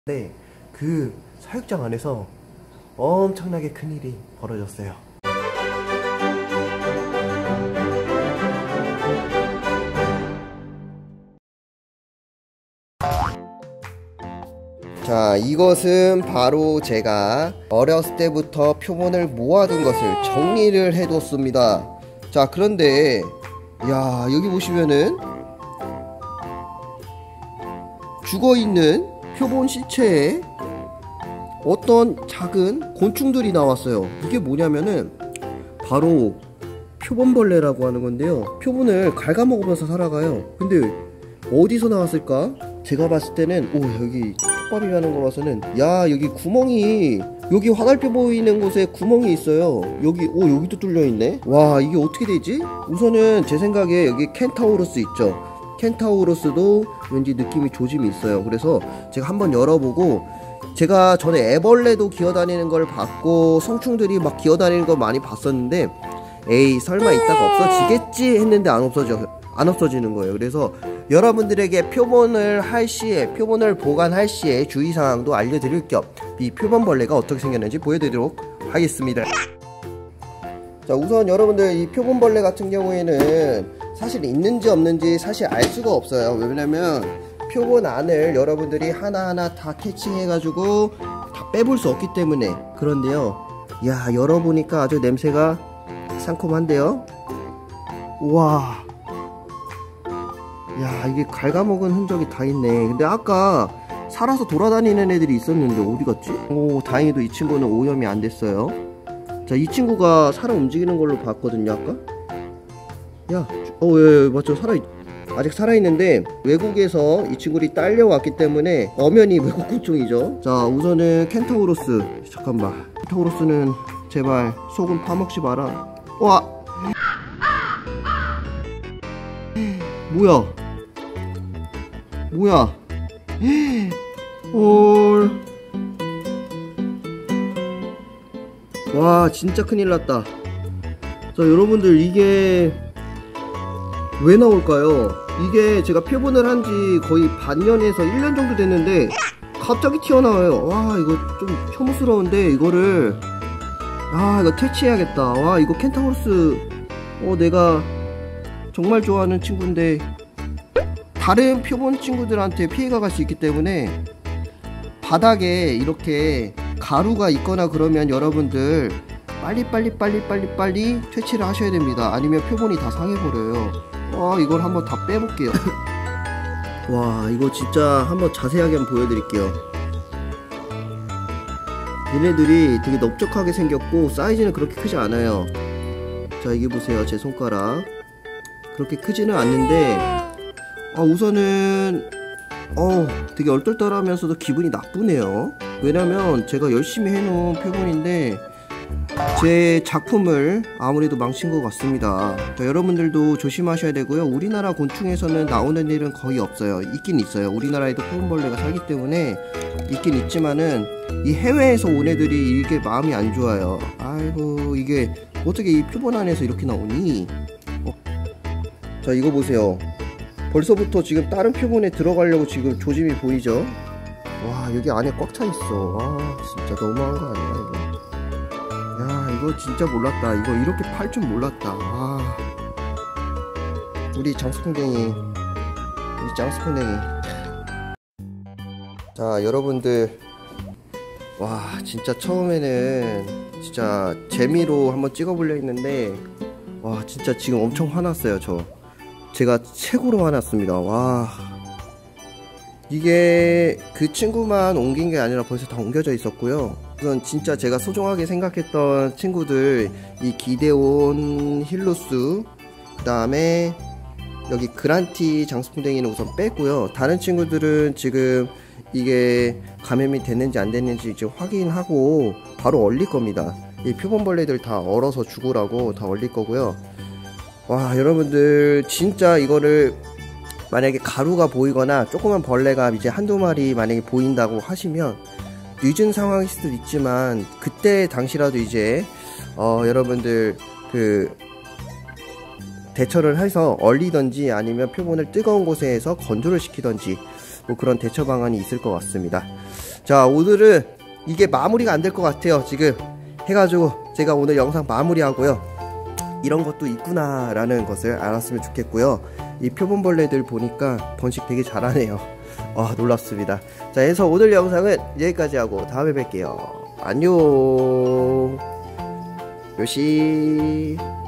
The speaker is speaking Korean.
네, 그 사육장 안에서 엄청나게 큰일이 벌어졌어요. 자, 이것은 바로 제가 어렸을 때부터 표본을 모아둔 것을 정리를 해뒀습니다. 자, 그런데 야, 여기 보시면은 죽어있는 표본 시체에 어떤 작은 곤충들이 나왔어요. 이게 뭐냐면은 바로 표본벌레라고 하는 건데요, 표본을 갉아먹으면서 살아가요. 근데 어디서 나왔을까? 제가 봤을 때는 여기 톱밥이 하는 거 봐서는, 야, 여기 구멍이, 여기 화살표 보이는 곳에 구멍이 있어요. 여기도 뚫려있네. 와, 이게 어떻게 되지? 우선은 제 생각에 여기 켄타우로스 있죠. 켄타우로스도 왠지 느낌이 조짐이 있어요. 그래서 제가 한번 열어보고, 제가 전에 애벌레도 기어다니는 걸 봤고 성충들이 막 기어다니는 걸 많이 봤었는데, 에이 설마 이따가 없어지겠지 했는데 안 없어지는 거예요. 그래서 여러분들에게 표본을 보관할 시에 주의사항도 알려드릴 겸 이 표본벌레가 어떻게 생겼는지 보여드리도록 하겠습니다. 자, 우선 여러분들 이 표본벌레 같은 경우에는 사실 있는지 없는지 사실 알 수가 없어요. 왜냐면 표본 안을 여러분들이 하나하나 다 캐치해가지고 다 빼볼 수 없기 때문에. 그런데요, 야, 열어보니까 아주 냄새가 상큼한데요. 우와, 야, 이게 갉아먹은 흔적이 다 있네. 근데 아까 살아서 돌아다니는 애들이 있었는데 어디 갔지? 다행히도 이 친구는 오염이 안 됐어요. 자, 이 친구가 살아 움직이는 걸로 봤거든요 아까. 야, 예, 맞죠. 아직 살아있는데 외국에서 이 친구들이 딸려왔기 때문에 엄연히 외국 곤충이죠. 자, 우선은 켄타우로스. 잠깐만, 켄타우로스는 제발 소금 파먹지 마라. 와, 뭐야 헐. 와, 진짜 큰일 났다. 자, 여러분들 이게 왜 나올까요? 이게 제가 표본을 한지 거의 반년에서 1년 정도 됐는데 갑자기 튀어나와요. 와, 이거 좀 혐오스러운데 이거를, 이거 퇴치해야겠다. 와, 이거 켄타우로스 내가 정말 좋아하는 친구인데 다른 표본 친구들한테 피해가 갈 수 있기 때문에 바닥에 이렇게 가루가 있거나 그러면 여러분들 빨리 퇴치를 하셔야 됩니다. 아니면 표본이 다 상해버려요. 이걸 한번 다 빼볼게요. 와, 이거 진짜 한번 자세하게 한번 보여드릴게요. 얘네들이 되게 넓적하게 생겼고 사이즈는 그렇게 크지 않아요. 자, 이게 보세요. 제 손가락 그렇게 크지는 않는데 우선은 되게 얼떨떨하면서도 기분이 나쁘네요. 왜냐면 제가 열심히 해놓은 표본인데 제 작품을 아무래도 망친 것 같습니다. 자, 여러분들도 조심하셔야 되고요. 우리나라 곤충에서는 나오는 일은 거의 없어요. 있긴 있어요. 우리나라에도 표본벌레가 살기 때문에 있긴 있지만은 이 해외에서 온 애들이 이게 마음이 안 좋아요. 아이고, 이게 어떻게 이 표본 안에서 이렇게 나오니? 자, 이거 보세요. 벌써부터 지금 다른 표본에 들어가려고 지금 조짐이 보이죠? 와, 여기 안에 꽉 차 있어. 진짜 너무한 거 아니야 이거? 야, 이거 진짜 몰랐다. 이거 이렇게 팔 줄 몰랐다. 우리 장수풍뎅이. 자, 여러분들, 와, 진짜 처음에는 진짜 재미로 한번 찍어보려 했는데, 와, 진짜 지금 엄청 화났어요. 제가 최고로 화났습니다. 와, 이게 그 친구만 옮긴 게 아니라 벌써 다 옮겨져 있었고요. 우선 진짜 제가 소중하게 생각했던 친구들, 이 기데온 힐루스, 그 다음에 여기 그란티 장수풍뎅이는 우선 빼고요. 다른 친구들은 지금 이게 감염이 됐는지 안 됐는지 지금 확인하고 바로 얼릴 겁니다. 이 표본벌레들 다 얼어서 죽으라고 다 얼릴 거고요. 와, 여러분들 진짜 이거를 만약에 가루가 보이거나 조그만 벌레가 이제 한두 마리 만약에 보인다고 하시면 늦은 상황일 수도 있지만 그때 당시라도 이제 여러분들 그 대처를 해서 얼리던지 아니면 표본을 뜨거운 곳에서 건조를 시키던지 뭐 그런 대처 방안이 있을 것 같습니다. 자, 오늘은 이게 마무리가 안 될 것 같아요. 지금 해가지고 제가 오늘 영상 마무리하고요. 이런 것도 있구나 라는 것을 알았으면 좋겠고요. 이 표본벌레들 보니까 번식 되게 잘하네요. 놀랍습니다. 자, 그래서 오늘 영상은 여기까지 하고 다음에 뵐게요. 안녕. 요시.